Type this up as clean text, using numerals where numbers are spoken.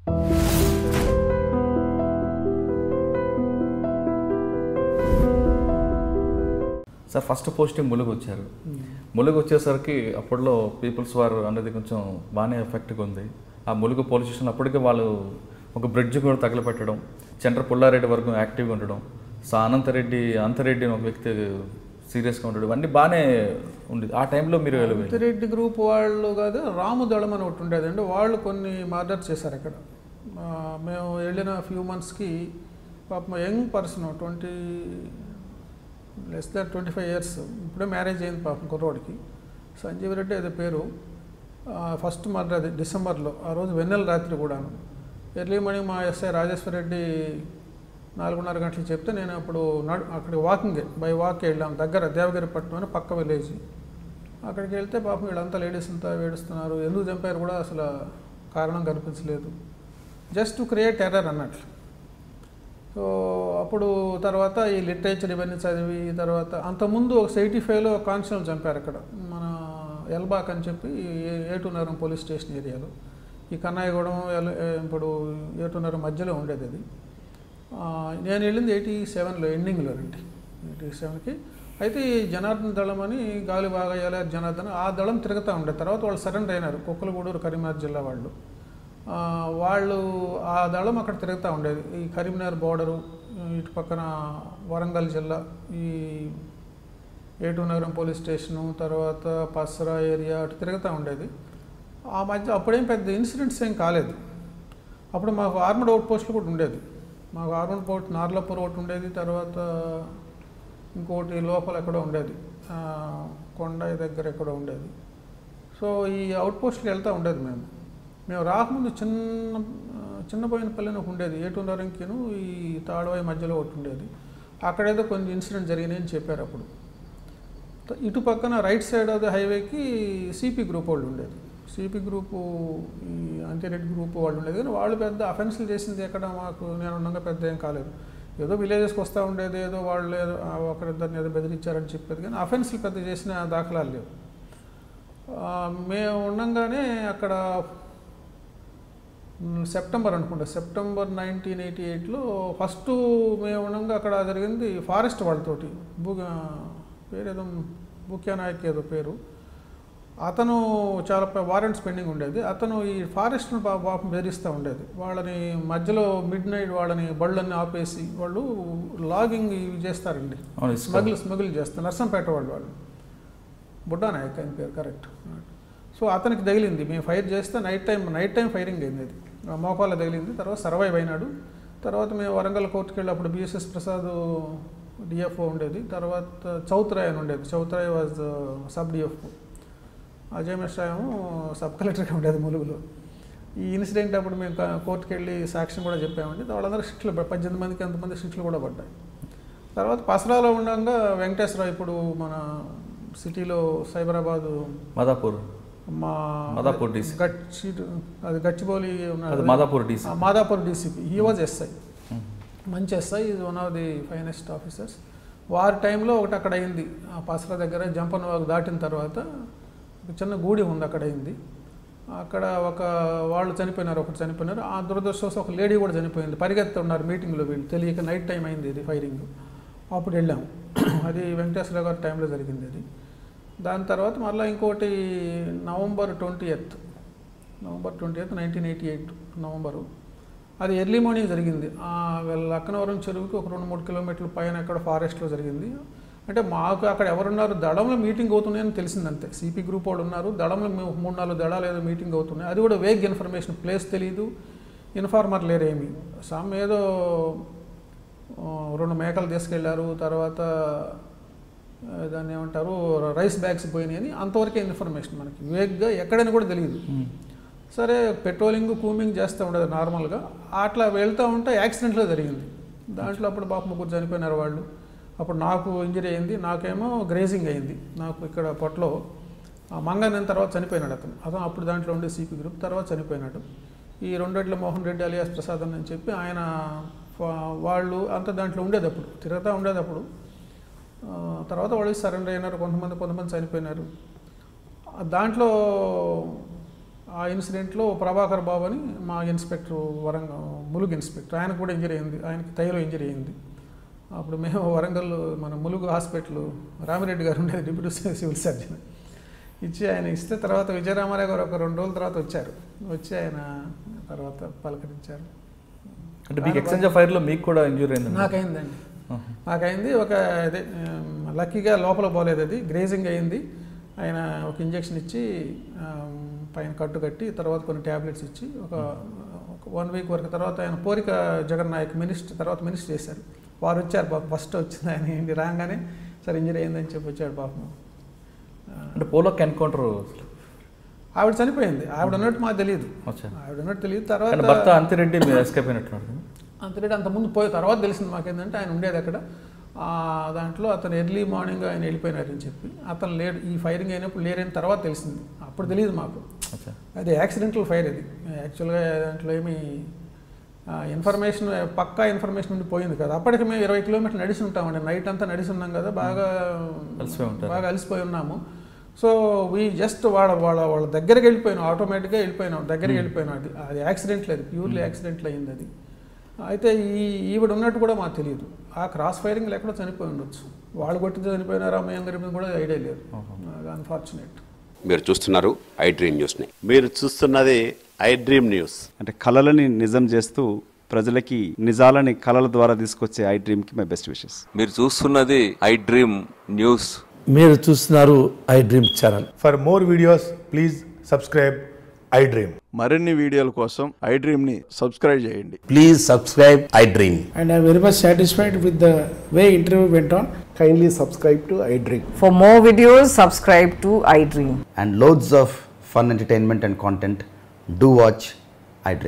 Sir first posting Mulugu వచ్చారు. ములుగు వచ్చేసరికి అప్పట్లో పీపుల్స్ వార్ అనేది కొంచెం బాగానే ఎఫెక్ట్గా ఉంది. ఆ ములుగు పోలీస్ స్టేషన్ అప్పటికే వాళ్ళు ఒక బ్రిడ్జ్ కూడా తగలపెట్టడం, చంద్ర పుల్లారెడ్డి వరకు యాక్టివ్గా ఉండడం, సో అంతరెడ్డి అని ఒక వ్యక్తి సీరియస్గా ఉండడం, ఇవన్నీ బాగానే ఉండేది. ఆ టైంలో మీరు అంతరెడ్డి గ్రూప్ వాళ్ళు కాదు, రాము దళం అని ఒకటి ఉండేదండి. వాళ్ళు కొన్ని మర్డర్ చేశారు అక్కడ. మేము వెళ్ళిన ఫ్యూ మంత్స్కి పాపం యంగ్ పర్సన్ 25 years, ఇప్పుడే మ్యారేజ్ అయింది పాపం కుర్రోడికి, సంజీవ్ రెడ్డి అదే పేరు. ఫస్ట్ మర్డర్ అది డిసెంబర్లో, ఆ రోజు వెన్నెల రాత్రి కూడాను. ఎర్లీ మార్నింగ్ మా ఎస్ఐ రాజేశ్వర రెడ్డి 4:30 గంటలకు చెప్తే నేను అప్పుడు అక్కడికి బై వాక్ వెళ్ళాం. దగ్గర దేవగిరిపట్నం అని పక్క విలేజ్. అక్కడికి వెళ్తే పాపం వీళ్ళంతా లేడీస్ అంతా ఏడుస్తున్నారు. ఎందుకు చంపారు కూడా అసలు కారణం కనిపించలేదు, జస్ట్ టు క్రియేట్ టెర్రర్ అన్నట్లు. సో అప్పుడు తర్వాత ఈ లిటరేచర్ ఇవన్నీ చదివి తర్వాత అంతకుముందు ఒక 85లో కానిస్టేబుల్ చంపారు అక్కడ, మన ఎల్బాక్ అని చెప్పి ఏటునగరం పోలీస్ స్టేషన్ ఏరియాలో. ఈ కన్నాయగూడెం ఇప్పుడు ఏటునగరం మధ్యలో ఉండేది అది. నేను వెళ్ళింది 87లో ఎండింగ్లో అండి, 87కి. అయితే ఈ జనార్దన్ దళం అని గాలి బాగా వేయాలి జనార్దన్, ఆ దళం తిరుగుతూ ఉండేది. తర్వాత వాళ్ళు సరెండర్ అయినారు, కుక్కలగూడూరు కరీంనగర్ జిల్లా వాళ్ళు. ఆ దళం అక్కడ తిరుగుతూ ఉండేది. ఈ కరీంనగర్ బోర్డరు, ఇటు పక్కన వరంగల్ జిల్లా, ఈ ఏటునగరం పోలీస్ స్టేషను, తర్వాత పస్రా ఏరియా అటు తిరుగుతూ ఉండేది. ఆ మధ్య అప్పుడేం పెద్ద ఇన్సిడెంట్స్ ఏం కాలేదు. అప్పుడు మాకు ఆర్మడ్ అవుట్ పోస్టులు కూడా ఉండేది. మాకు ఆర్మడ్ పోస్ట్ నార్లాపూర్ ఒకటి ఉండేది, తర్వాత ఇంకోటి లోపల ఎక్కడో ఉండేది, కొండాయి దగ్గర ఎక్కడో ఉండేది. సో ఈ అవుట్ పోస్ట్కి వెళ్తూ ఉండేది. మేము రాకముందు చిన్నపోయినపల్లిని ఒకటి ఉండేది, ఏటునగరంకిను ఈ తాడవాయి మధ్యలో ఒకటి ఉండేది. అక్కడేదో కొన్ని ఇన్సిడెంట్ జరిగినాయని చెప్పారు అప్పుడు. ఇటు పక్కన రైట్ సైడ్ ఆఫ్ ద హైవేకి సిపి గ్రూప్ వాళ్ళు ఉండేది. సిపి గ్రూపు, ఈ అంతిరెడ్డి గ్రూప్ వాళ్ళు ఉండేది. కానీ వాళ్ళు పెద్ద అఫెన్స్లు చేసింది ఎక్కడ మాకు నేను ఉండగా పెద్ద ఏం కాలేదు. ఏదో విలేజెస్కి వస్తూ ఉండేది, ఏదో వాళ్ళు ఏదో ఒకరిద్దరిని ఏదో బెదిరించారని చెప్పేది, కానీ అఫెన్స్లు పెద్ద చేసిన దాఖలాలు లేవు. మేము ఉండగానే అక్కడ సెప్టెంబర్ 1988లో ఫస్ట్ మేము ఉండగా అక్కడ జరిగింది ఫారెస్ట్ వాళ్ళతోటి. పేరేదో బుక్యా నాయక్ ఏదో పేరు, అతను చాలా వారెంట్స్ పెండింగ్ ఉండేది. అతను ఈ ఫారెస్ట్ను పాపం బెదిరిస్తూ ఉండేది. వాళ్ళని మధ్యలో మిడ్ నైట్ వాళ్ళని బళ్ళన్నీ ఆపేసి వాళ్ళు లాగింగ్ ఇవి చేస్తారండి, స్మగుల్ చేస్తారు. నర్సంపేట వాళ్ళు బుడ్డా నాయక్ ఆయన పేరు కరెక్ట్. సో అతనికి తగిలింది, మేము ఫైర్ చేస్తే నైట్ టైం ఫైరింగ్ అయింది. అది మోకాళ్ళ తగిలింది. తర్వాత సర్వైవ్ అయినాడు. తర్వాత మేము వరంగల్ కోర్టుకి వెళ్ళి అప్పుడు బిఎస్ఎస్ ప్రసాద్ డిఎఫ్ఓ ఉండేది. తర్వాత చౌత్రాయ్ అని ఉండేది, Chowtrai was sub DFO, Ajay Mishra ఏమో సబ్ కలెక్టర్గా ఉండేది ములుగులో. ఈ ఇన్సిడెంట్ అప్పుడు మేము కోర్టుకి వెళ్ళి సాక్ష్యం కూడా చెప్పామండి. వాళ్ళందరూ శిక్షలు 18 మందికి ఎంతమంది శిక్షలు కూడా పడ్డాయి. తర్వాత పసరాలో ఉండగా వెంకటేశ్వరరావు ఇప్పుడు మన సిటీలో సైబరాబాద్ మాదాపూర్ అది Gachibowli Madhapur DCP, he was SI, మంచి SI, is one of the finest officers. వారి టైంలో ఒకటి అక్కడ అయింది, ఆ పసరా దగ్గర జంపన్ వాగు దాటిన తర్వాత ఒక చిన్న గూడి ఉంది, అక్కడ అయింది. అక్కడ వాళ్ళు చనిపోయినారు, ఒకటి చనిపోయినారు. ఆ దురదృష్టవశాత్తు ఒక లేడీ కూడా చనిపోయింది. పరిగెత్తున్నారు మీటింగ్లో, వీళ్ళు తెలియక నైట్ టైం అయింది ఇది ఫైరింగ్. అప్పుడు వెళ్ళాము, అది వెంకటేశ్వర గారి టైంలో జరిగింది అది. దాని తర్వాత మళ్ళీ ఇంకోటి నవంబర్ 20th 1988 నవంబరు, అది ఎర్లీ మార్నింగ్ జరిగింది. లక్నవరం చెరువుకి ఒక 2-3 కిలోమీటర్ల పైన ఎక్కడ ఫారెస్ట్లో జరిగింది. అంటే మాకు అక్కడ ఎవరున్నారు, దళంలో మీటింగ్ అవుతున్నాయని తెలిసిందంతే. సిపి గ్రూప్ వాళ్ళు ఉన్నారు, దళంలో 3-4 దళాలు ఏదో మీటింగ్ అవుతున్నాయి. అది కూడా వేగ్ ఇన్ఫర్మేషన్, ప్లేస్ తెలియదు, ఇన్ఫార్మర్ లేరేమి. సమ్ ఏదో 2 మేకలు తీసుకెళ్లారు, తర్వాత దాన్ని ఏమంటారు రైస్ బ్యాగ్స్ పోయినాయి అని, అంతవరకే ఇన్ఫర్మేషన్ మనకి. వేగ్గా ఎక్కడైనా కూడా తెలియదు. సరే పెట్రోలింగ్ కూమింగ్ చేస్తూ ఉండదు నార్మల్గా. అట్లా వెళ్తూ ఉంటే యాక్సిడెంట్లో జరిగింది. దాంట్లో అప్పుడు బాపు 3 చనిపోయినారు వాళ్ళు. అప్పుడు నాకు ఇంజరీ అయింది, నాకేమో గ్రేజింగ్ అయింది, నాకు ఇక్కడ పొట్టలో. మంగన్న తర్వాత చనిపోయినాడు అతను అప్పుడు దాంట్లో ఉండే సిపి గ్రూప్, తర్వాత చనిపోయినాడు. ఈ 2 మోహన్ రెడ్డి అలియాస్ ప్రసాద్ అని చెప్పి ఆయన వాళ్ళు అంతా దాంట్లో ఉండేది, అప్పుడు తిరుగుతూ ఉండేది. అప్పుడు తర్వాత వాళ్ళు సరెండర్ అయినారు, కొంతమంది చనిపోయినారు. దాంట్లో ఆ ఇన్సిడెంట్లో ప్రభాకర్ బాబు అని మా ఇన్స్పెక్టర్ ములుగు ఇన్స్పెక్టర్, ఆయనకు కూడా ఇంజరీ అయింది, ఆయనకి తైలో ఇంజరీ అయింది. అప్పుడు మేము వరంగల్ మన ములుగు హాస్పిటల్ రామిరెడ్డి గారు ఉండేది డిప్యూటీ సివిల్ సర్జన్ ఇచ్చి ఆయన ఇస్తే తర్వాత విజయరామారావు గారు ఒక 2 రోజుల తర్వాత వచ్చి ఆయన తర్వాత పలకరించారు. అంటే మీకు ఎక్స్చేంజ్ ఆఫ్ ఫైర్లో మీకు కూడా ఇంజూరీ అయింది? నాకైంది ఒక అదే లక్కీగా లోపల పోలేదు, అది గ్రేజింగ్ అయింది. ఆయన ఒక ఇంజెక్షన్ ఇచ్చి పైన కట్టు కట్టి తర్వాత కొన్ని ట్యాబ్లెట్స్ ఇచ్చి ఒక 1 వీక్ వరకు తర్వాత ఆయన పోరిక జగన్నాయక్ తర్వాత మినిస్టర్ చేశారు. వారు వచ్చారు పాపం, ఫస్ట్ వచ్చింది ఆయన ఏంటి రాగానే సరే ఇంజరీ అయిందని చెప్పి వచ్చాడు పాపం. అంటే పోలోకి ఎన్కౌంటర్ ఆవిడ చనిపోయింది, ఆవిడ ఉన్నట్టు మాకు తెలియదు, తర్వాత భర్త అంతిరెడ్డి మీరు ఎస్కేప్ అయినట్టున్నారు. అంతిరెడ్డి అంతకుముందు తర్వాత తెలిసింది మాకేంటంటే ఆయన ఉండేది అక్కడ, దాంట్లో అతను ఎర్లీ మార్నింగ్ ఆయన వెళ్ళిపోయినారని చెప్పి, అతను లేడు ఈ ఫైరింగ్ అయినప్పుడు లేరని తర్వాత తెలిసింది, అప్పుడు తెలియదు మాకు. అది యాక్సిడెంటల్ ఫైర్, అది యాక్చువల్గా దాంట్లో ఏమి ఇన్ఫర్మేషన్ పక్కా ఇన్ఫర్మేషన్ ఉండి పోయింది కదా. అప్పటికి మేము 20 కిలోమీటర్లు నడిచి ఉంటామండి, నైట్ అంతా నడిచి ఉన్నాం కదా, బాగా అలసిపోయి ఉన్నాము. సో వీ జస్ట్ వాళ్ళ దగ్గరికి వెళ్ళిపోయినాం, ఆటోమేటిక్గా దగ్గరికి వెళ్ళిపోయినాం. అది యాక్సిడెంట్ లేదు, ప్యూర్లీ యాక్సిడెంట్లో అయింది అది. అయితే ఈవిడ ఉన్నట్టు కూడా మాకు తెలియదు, ఆ క్రాస్ ఫైరింగ్ ఎక్కడో చనిపోయి ఉండొచ్చు, వాళ్ళు కొట్టి చనిపోయినారా మేము గరిపింది కూడా ఐడియా లేదు, అన్ఫార్చునేట్. మీరు చూస్తున్నారు iDream న్యూస్ని. మీరు చూస్తున్నది iDream న్యూస్. అంటే కళలని నిజం చేస్తూ ప్రజలకి నిజాలని కళల ద్వారా తీసుకొచ్చే iDreamకి మై బెస్ట్ విషెస్. మీరు చూస్తున్నది iDream న్యూస్. మీరు చూస్తున్నారు iDream channel. For more videos please subscribe iDream. మరిన్ని వీడియోల కోసం iDreamని సబ్స్క్రైబ్ చేయండి. Please subscribe iDream. And I am very much satisfied with the way interview went on. Kindly subscribe to iDream. For more videos, subscribe to iDream. And loads of fun entertainment and content. Do watch iDream.